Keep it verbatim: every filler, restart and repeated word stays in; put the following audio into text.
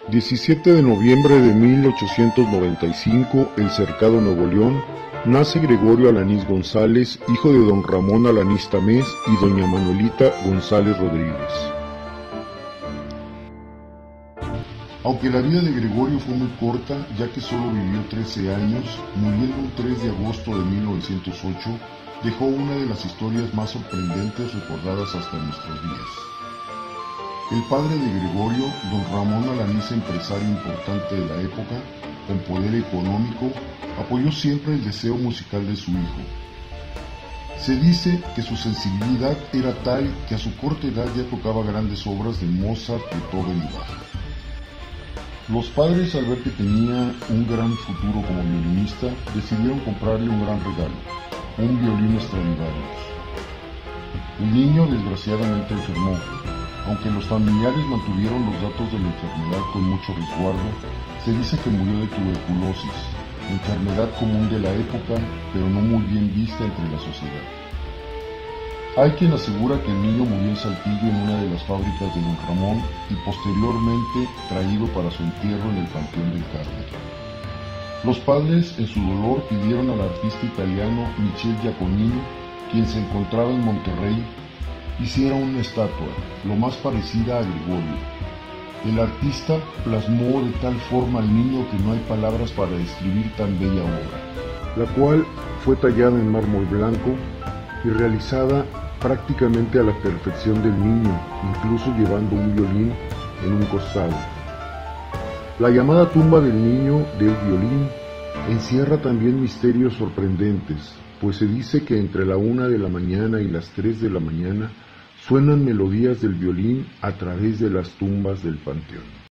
diecisiete de noviembre de mil ochocientos noventa y cinco, El Cercado, Nuevo León, nace Gregorio Alanís González, hijo de don Ramón Alanís Tamés y doña Manuelita González Rodríguez. Aunque la vida de Gregorio fue muy corta, ya que solo vivió trece años, muriendo un tres de agosto de mil novecientos ocho, dejó una de las historias más sorprendentes recordadas hasta nuestros días. El padre de Gregorio, don Ramón Alanís, empresario importante de la época, con poder económico, apoyó siempre el deseo musical de su hijo. Se dice que su sensibilidad era tal que a su corta edad ya tocaba grandes obras de Mozart, Beethoven y Bach. Los padres, al ver que tenía un gran futuro como violinista, decidieron comprarle un gran regalo, un violín Stradivarius. El niño desgraciadamente enfermó. Aunque los familiares mantuvieron los datos de la enfermedad con mucho resguardo, se dice que murió de tuberculosis, enfermedad común de la época, pero no muy bien vista entre la sociedad. Hay quien asegura que el niño murió en Saltillo en una de las fábricas de don Ramón y posteriormente traído para su entierro en el Panteón del Carmen. Los padres, en su dolor, pidieron al artista italiano Michel Giacomini, quien se encontraba en Monterrey, hiciera una estatua, lo más parecida a Gregorio. El artista plasmó de tal forma al niño que no hay palabras para describir tan bella obra, la cual fue tallada en mármol blanco y realizada prácticamente a la perfección del niño, incluso llevando un violín en un costado. La llamada tumba del niño del violín encierra también misterios sorprendentes, pues se dice que entre la una de la mañana y las tres de la mañana suenan melodías del violín a través de las tumbas del panteón.